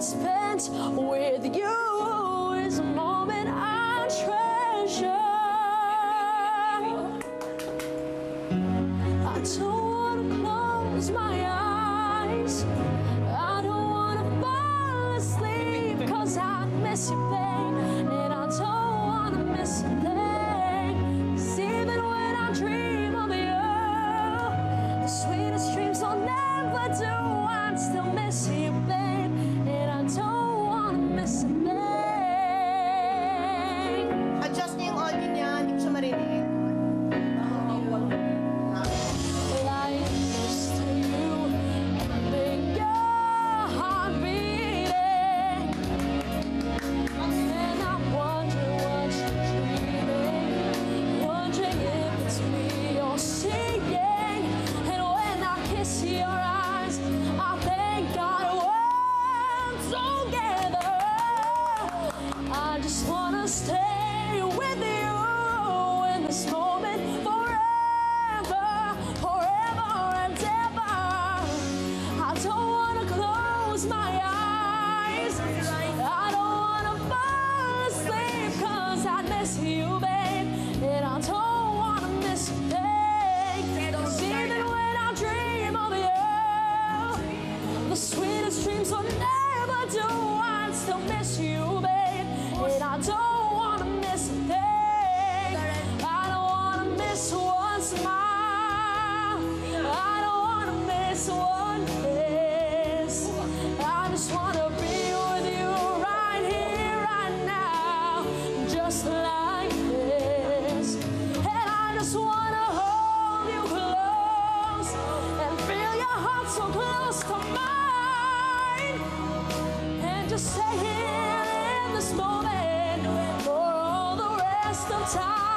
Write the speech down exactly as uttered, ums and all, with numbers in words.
spent with you is a moment I treasure. I don't want to close my eyes, I don't want to fall asleep, 'cause I miss you, babe, and I don't want to miss a thing. 'Cause even when I dream of you, the sweetest dreams I'll never do, I still miss you, babe, and I don't want to miss a thing. Adjust niya yung audio niya, hindi ko siya marinig. Like this to you, make your heart beating, and I wonder what you're dreaming, wondering if it's me you're seeing. And when I kiss your eyes, I thank God we're together. I just wanna stay with you in this moment forever, forever and ever. I don't wanna close my eyes, I don't wanna fall asleep, 'cause I miss you, babe, and I don't wanna miss a thing. 'Cause even when I dream of you, the sweetest dreams I'll never do, I still miss you, babe, and I don't wanna miss a thing. I don't wanna miss one smile, I don't wanna miss one kiss. I just wanna be with you right here, right now, just like this. And I just wanna hold you close and feel your heart so close to mine, and just stay here in this moment for all the rest of time.